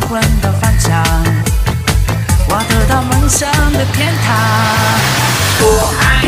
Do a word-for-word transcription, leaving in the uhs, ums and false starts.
魂的方向，我得到梦想的天堂。我爱。